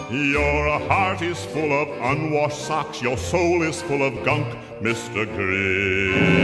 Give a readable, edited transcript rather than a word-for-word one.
Your heart is full of unwashed socks, your soul is full of gunk, Mr. Grinch.